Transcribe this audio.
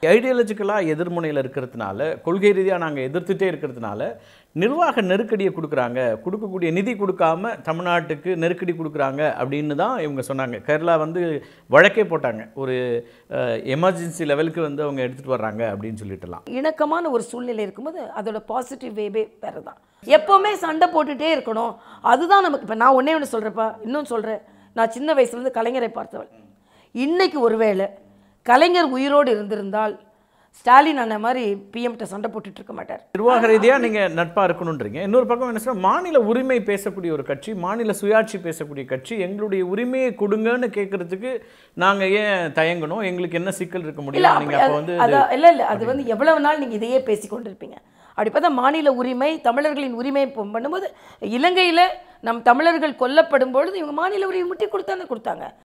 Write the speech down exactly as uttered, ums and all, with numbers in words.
ஐடியாலஜிக்கலாக எதிர்முனையில் இருக்கிறதுனால, கொள்கை ரீதியாக நாங்கள் எதிர்த்துட்டே இருக்கிறதுனால நிர்வாக நெருக்கடியை கொடுக்குறாங்க, கொடுக்கக்கூடிய நிதி கொடுக்காம தமிழ்நாட்டுக்கு நெருக்கடி கொடுக்குறாங்க அப்படின்னு தான் இவங்க சொன்னாங்க. கேரளா வந்து வழக்கே போட்டாங்க, ஒரு எமர்ஜென்சி லெவலுக்கு வந்து அவங்க எடுத்துகிட்டு வர்றாங்க அப்படின்னு சொல்லிட்டுலாம். இணக்கமான ஒரு சூழ்நிலை இருக்கும்போது அதோட பாசிட்டிவ் வேவே வேறு தான். எப்போவுமே சண்டை போட்டுகிட்டே இருக்கணும், அதுதான் நமக்கு. இப்போ நான் ஒன்றே ஒன்று சொல்கிறேப்பா, இன்னும் சொல்கிறேன். நான் சின்ன வயசுலேருந்து கலைஞரை பார்த்தவள். இன்றைக்கி ஒருவேளை கலைஞர் உயிரோடு இருந்திருந்தால் ஸ்டாலின் அண்ணன் மாதிரி பிஎம்கிட்ட சண்டை போட்டுட்டு இருக்க மாட்டார். நிர்வாக ரீதியாக நீங்கள் நட்பாக இருக்கணுன்றீங்க. இன்னொரு பக்கம் என்ன சொன்னால், மாநில உரிமை பேசக்கூடிய ஒரு கட்சி, மாநில சுயாட்சி பேசக்கூடிய கட்சி, எங்களுடைய உரிமையை கொடுங்கன்னு கேட்கறதுக்கு நாங்கள் ஏன் தயங்கணும், எங்களுக்கு என்ன சிக்கல் இருக்க முடியும்? நீங்கள் அப்போ வந்து இல்லை இல்லை அது வந்து எவ்வளவு நாள் நீங்கள் இதையே பேசி கொண்டு இருப்பீங்க. அப்படி பார்த்தா மாநில உரிமை, தமிழர்களின் உரிமை பண்ணும்போது இலங்கையில் நம் தமிழர்கள் கொல்லப்படும் பொழுது இவங்க மாநில உரிமை முட்டி கொடுத்தானே கொடுத்தாங்க.